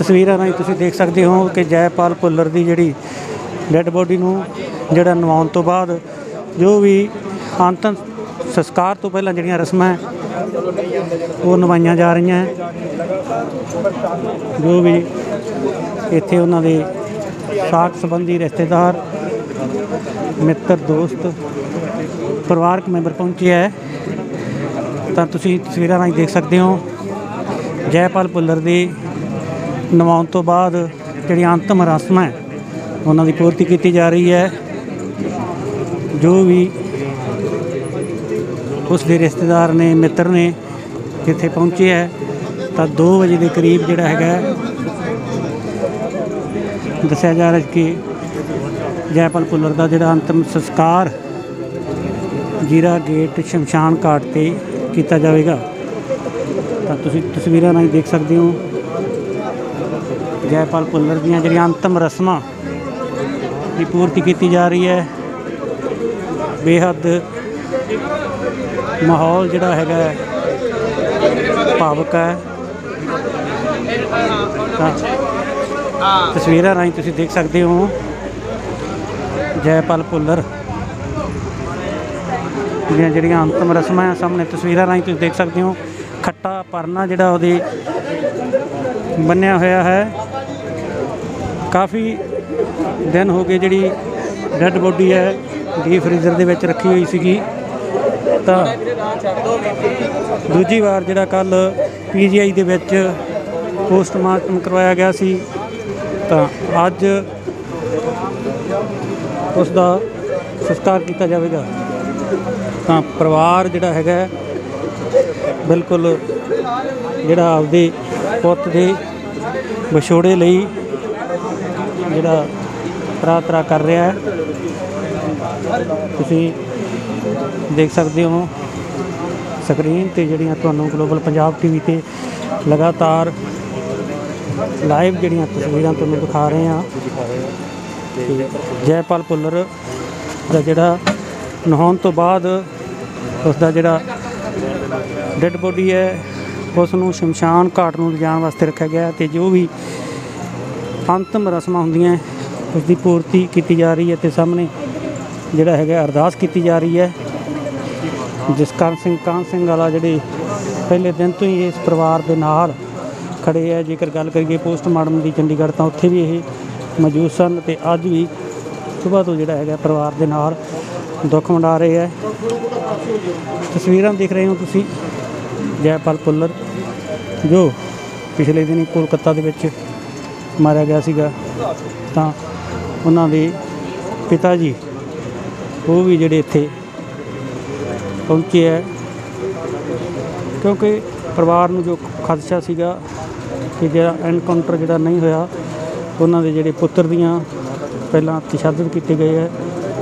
तस्वीरां राਹੀਂ ਤੁਸੀਂ देख सकते हो कि जयपाल भुल्लर की जी डैड बॉडी ਨੂੰ ਜਿਹੜਾ ਨਵਾਉਣ ਤੋਂ ਬਾਅਦ जो भी अंतिम संस्कार तो पहला ਜਿਹੜੀਆਂ रस्मां वो निभाईਆਂ जा रही हैं। जो भी इत्थे उन्हां दे साक संबंधी रिश्तेदार मित्र दोस्त परिवारक मैंबर पहुँचे है तो तुसीं तस्वीरां राਹੀਂ देख सकते हो। जयपाल भुल्लर की नवाउण तो बाद जिहड़ी अंतिम रस्म है उन्होंने पूर्ति की जा रही है। जो भी उसके रिश्तेदार ने मित्र ने इत्थे पहुँचे है तो 2 बजे के करीब जिहड़ा हैगा दस्सिया जा रहा है कि जयपाल भुल्लर का जिहड़ा अंतिम संस्कार जीरा गेट शमशान घाट पर किया जाएगा। तो तुसीं तस्वीरां राਹੀਂ देख सकते हो जयपाल भुल्लर दीयां जिहड़ियां अंतिम रस्मां की पूर्ति की जा रही है। बेहद माहौल जिहड़ा हैगा भावुक है। तस्वीरां राਹੀਂ तुसीं देख सकते हो जयपाल भुल्लर दीयां जिहड़ियां अंतिम रस्मां सामने तस्वीरां राਹੀਂ तुसीं देख सकते हो। खट्टा परना जिहड़ा ਉਹਦੇ बन्निया होया है। काफ़ी दिन हो गए जिहड़ी डैड बॉडी है डी फ्रीजर दे विच रखी हुई सीगी तो दूजी बार जिहड़ा कल PGI दे विच पोस्टमार्टम करवाया गया सी तो अज उसका संस्कार किया जाएगा। तो परिवार जिहड़ा हैगा बिल्कुल जिहड़ा आपदे पुੱਤ दे विछोड़े लई जिहड़ा तरा कर रहा है। तुसीं देख सकते हो स्क्रीन ते जिहड़ियां तुहानूं ग्लोबल पंजाब TV ते लगातार लाइव जिहड़ियां तस्वीरां तुहानूं दिखा रहे हैं। जयपाल भुल्लर दा जिहड़ा नहाउण तो बाद उसका जिहड़ा डैड बॉडी है उसनूं शमशान घाट नूं लिजाण वास्ते रखा गया तो जो भी अंतिम रस्मां हुंदियां उसकी पूर्ति की जा रही है। तो सामने जिहड़ा हैगा अरदास की जा रही है। जसकरण सिंह कान सिंह वाला जिहड़े पहले दिन तो ही इस परिवार के नाल खड़े है। जेकर गल करिए पोस्टमार्टम की चंडीगढ़ तो उत्थे भी ये मौजूद सन ते अज भी सुबह तो जिहड़ा हैगा परिवार के नाल दुख मना रहे हैं। तस्वीरां देख रहे हो तुसीं जयपाल भुल्लर जो पिछले दिन कोलकाता दे विच मारिया गया सीगा तो उन्हां दे पिता जी वो भी जिहड़े इत्थे पहुँचे है क्योंकि परिवार नूं जो खदशा सीगा कि जिहड़ा एनकाउंटर जिहड़ा नहीं होया उन्हां दे जिहड़े पुत्तर दीयां पहलां तशद्दद कीते गए है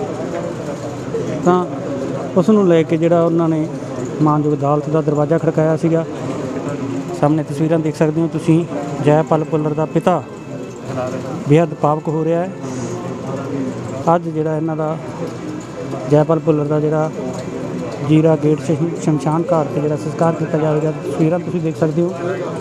तो उसनूं लैके जिहड़ा उन्हां ने मानयोग अदालत का दरवाज़ा खड़काया सीगा। सामने तस्वीरां देख सकते हो तुसीं जयपाल भुल्लर का पिता बेहद भावुक हो रहा है। अज जिहड़ा इन्हां दा जयपाल भुल्लर का जिहड़ा जीरा गेट शमशान घाट पर जिहड़ा संस्कार किया जाएगा। तस्वीरां तुसीं देख सकते हो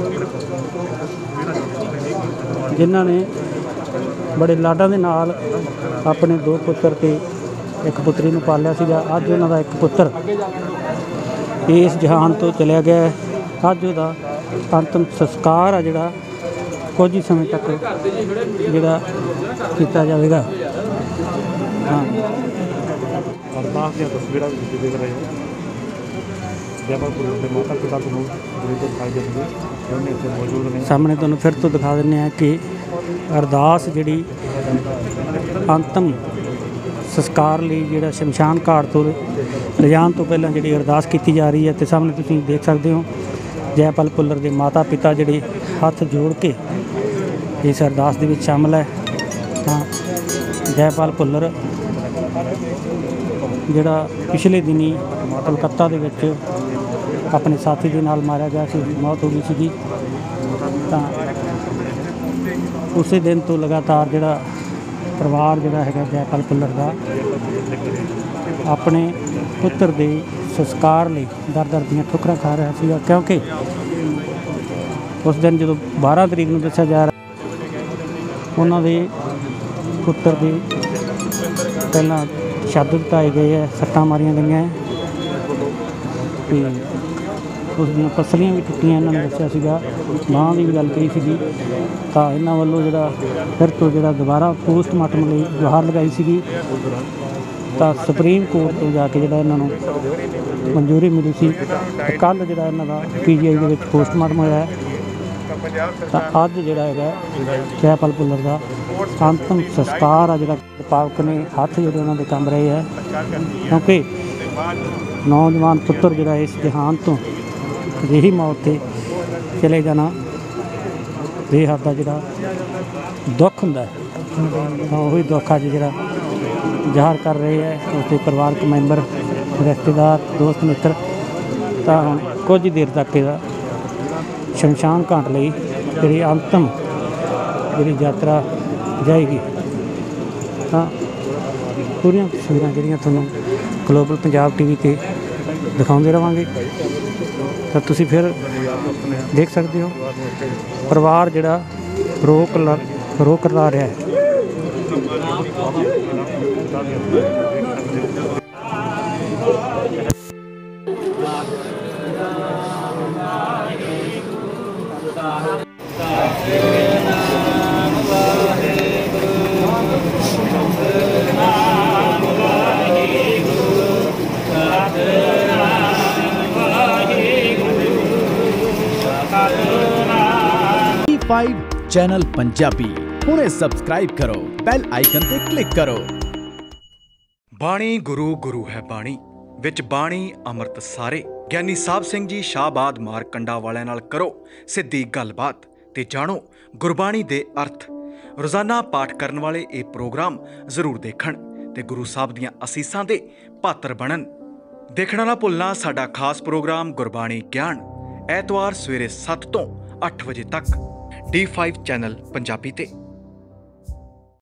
जिन्हां ने बड़े लाडां दे नाल अपने 2 पुत्तर ते एक पुत्री नूं पालिया सीगा। अज उन्हां दा एक पुत्तर इस जहान तो चलिया गया है। अज उहदा अंतिम संस्कार आ जिहड़ा कुछ ही समय तक जिहड़ा किया जाएगा। हाँ अरदास दी तस्वीरां भी देख रहे हो जयपाल भुल्लर के माता पिता को दिखाई देंगे इत्थे मौजूद ने। सामने तुहानूं फिर तो दिखा दिंदे हैं कि अरदास जिहड़ी अंतिम संस्कार लिए जिहड़ा शमशान घाट तो लिजाण तो पहलां जिहड़ी अरदास की जा रही है। तो सामने तुसीं देख सकते हो जयपाल भुल्लर के माता पिता जिहड़े हत्थ जोड़ के इस अरदास दे विच शामिल है। हाँ जयपाल भुल्लर जिहड़ा पिछले दिनी कोलकाता दे विच अपने साथी के नाल मारिया गया सी मौत हो गई सी। तो उस दिन तो लगातार जिहड़ा परिवार जिहड़ा हैगा जयपाल भुल्लर का अपने पुत्र के संस्कार लिए दर दर दियां ठोकरां खा रहा सीगा क्योंकि उस दिन जो 12 तरीक को दस्सिया जा रहा ਉਹਨਾਂ ਦੇ ਪੁੱਤਰ ਦੇ ਪਹਿਲਾਂ ਸ਼ਹਾਦਤ ਦਿੱਤਾਏ ਗਏ ਹੈ, ਸੱਟਾਂ ਮਾਰੀਆਂ ਗਈਆਂ ਹੈ ਤੇ ਉਸ ਦੀਆਂ ਪਸਲੀਆਂ ਵੀ ਟੁੱਟੀਆਂ। ਇਹਨਾਂ ਨੇ ਦੱਸਿਆ ਸੀਗਾ, ਬਾਂਹ ਦੀ ਵੀ ਗੱਲ ਕਹੀ ਸੀਗੀ। ਤਾਂ ਇਹਨਾਂ ਵੱਲੋਂ ਜਿਹੜਾ ਫਿਰ ਤੋਂ ਜਿਹੜਾ ਦੁਬਾਰਾ ਪੋਸਟਮਾਰਟਮ ਲਈ ਗੁਹਾਰ ਲਗਾਈ ਸੀਗੀ, ਤਾਂ ਸੁਪਰੀਮ ਕੋਰਟ ਤੋਂ ਜਾ ਕੇ ਜਿਹੜਾ ਇਹਨਾਂ ਨੂੰ ਮਨਜ਼ੂਰੀ ਮਿਲੀ ਸੀ। ਕੱਲ੍ਹ ਜਿਹੜਾ ਇਹਨਾਂ ਦਾ PGI ਦੇ ਵਿੱਚ ਪੋਸਟਮਾਰਟਮ ਹੋਇਆ ਹੈ, ਤਾਂ ਅੱਜ ਜਿਹੜਾ ਹੈਗਾ ਜੈਪਾਲ ਭੁੱਲਰ ਦਾ ਅੰਤਮ ਸੰਸਕਾਰ ਆ ਜਿਹੜਾ ਵਿਭਾਗ ਨੇ ਹੱਥ ਜਿਹੜੇ ਉਹਨਾਂ ਦੇ ਕੰਮ ਰਹੇ ਹੈ, ਕਿਉਂਕਿ ਨੌਜਵਾਨ ਪੁੱਤਰ ਜਿਹੜਾ ਇਸ ਜਹਾਨ ਤੋਂ ਅਜਿਹੀ ਮੌਤ 'ਤੇ ਚਲੇ ਜਾਣਾ ਬੇਹੱਦ ਦਾ ਜਿਹੜਾ ਦੁੱਖ ਹੁੰਦਾ ਹੈ। ਤਾਂ ਉਹੀ ਦੁੱਖ ਅੱਜ ਜਿਹੜਾ ਜ਼ਾਹਰ ਕਰ ਰਹੇ ਹੈ ਉਸਦੇ ਪਰਿਵਾਰਕ ਮੈਂਬਰ, ਰਿਸ਼ਤੇਦਾਰ, ਦੋਸਤ ਮਿੱਤਰ। ਤਾਂ ਹੁਣ ਕੁਝ ਹੀ ਦੇਰ ਤੱਕ ਇਹਦਾ ਸ਼ਮਸ਼ਾਨ ਘਾਟ ਲਈ ਜਿਹੜੀ ਅੰਤਮ ਜਿਹੜੀ ਯਾਤਰਾ ਜਾਏਗੀ। ਤਾਂ ਪੂਰੀਆਂ ਤਸਵੀਰਾਂ ਜਿਹੜੀਆਂ ਤੁਹਾਨੂੰ ਗਲੋਬਲ ਪੰਜਾਬ TV 'ਤੇ ਦਿਖਾਉਂਦੇ ਰਹਾਂਗੇ, ਤਾਂ ਤੁਸੀਂ ਫਿਰ ਦੇਖ ਸਕਦੇ ਹੋ। ਪਰਿਵਾਰ ਜਿਹੜਾ ਰੋਕ ਲਾ ਰਿਹਾ ਹੈ। D5 ਚੈਨਲ ਪੰਜਾਬੀ ਹੁਣੇ ਸਬਸਕ੍ਰਾਈਬ ਕਰੋ, ਬੈਲ ਆਈਕਨ ਤੇ ਕਲਿੱਕ ਕਰੋ। ਬਾਣੀ ਗੁਰੂ ਗੁਰੂ ਹੈ ਬਾਣੀ, ਵਿੱਚ ਬਾਣੀ ਅੰਮ੍ਰਿਤ ਸਾਰੇ। ਗਿਆਨੀ ਸਾਹਿਬ ਸਿੰਘ ਜੀ ਸ਼ਾਹਬਾਦ ਮਾਰਕੰਡਾ ਵਾਲਿਆਂ ਨਾਲ ਕਰੋ ਸਿੱਧੀ ਗੱਲਬਾਤ ਤੇ ਜਾਣੋ ਗੁਰਬਾਣੀ ਦੇ ਅਰਥ। ਰੋਜ਼ਾਨਾ ਪਾਠ ਕਰਨ ਵਾਲੇ ਇਹ ਪ੍ਰੋਗਰਾਮ ਜ਼ਰੂਰ ਦੇਖਣ ਤੇ ਗੁਰੂ ਸਾਹਿਬ ਦੀਆਂ ਅਸੀਸਾਂ ਦੇ ਪਾਤਰ ਬਣਨ। ਦੇਖਣਾ ਨਾ ਭੁੱਲਣਾ ਸਾਡਾ ਖਾਸ ਪ੍ਰੋਗਰਾਮ ਗੁਰਬਾਣੀ ਗਿਆਨ, ਐਤਵਾਰ ਸਵੇਰੇ 7 ਤੋਂ 8 ਵਜੇ ਤੱਕ D5 ਚੈਨਲ ਪੰਜਾਬੀ ਤੇ।